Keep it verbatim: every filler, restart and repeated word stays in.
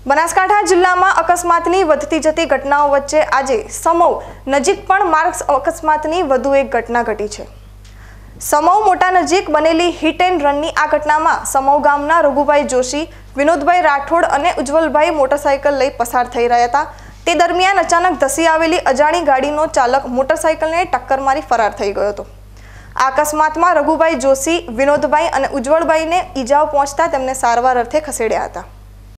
બનાસકાંઠા જિલ્લામાં અકસ્માતની વધતી જતી ઘટનાઓ વચ્ચે આજે સમૌ નજીક પણ માર્ગ અકસ્માતની વધુ એક ઘટના ઘટી છે। સમૌ મોટા નજીક બનેલી હિટ એન્ડ રનની આ ઘટનામાં સમૌ ગામના રઘુભાઈ જોશી, વિનોદભાઈ રાઠોડ અને ઉજ્જવલભાઈ મોટરસાઇકલ લઈ પસાર થઈ રહ્યા હતા। તે દરમિયાન અચાનક ધસી આવેલી અજાણી ગાડીનો ચાલક મોટરસાઇકલને ટક્કર મારી ફરાર થઈ ગયો હતો। આ અકસ્માતમાં રઘુભાઈ જોશી, વિનોદભાઈ અને ઉજ્જવલભાઈને ઈજાઓ પહોંચતા તેમને સારવાર અર્થે ખસેડ્યા હતા।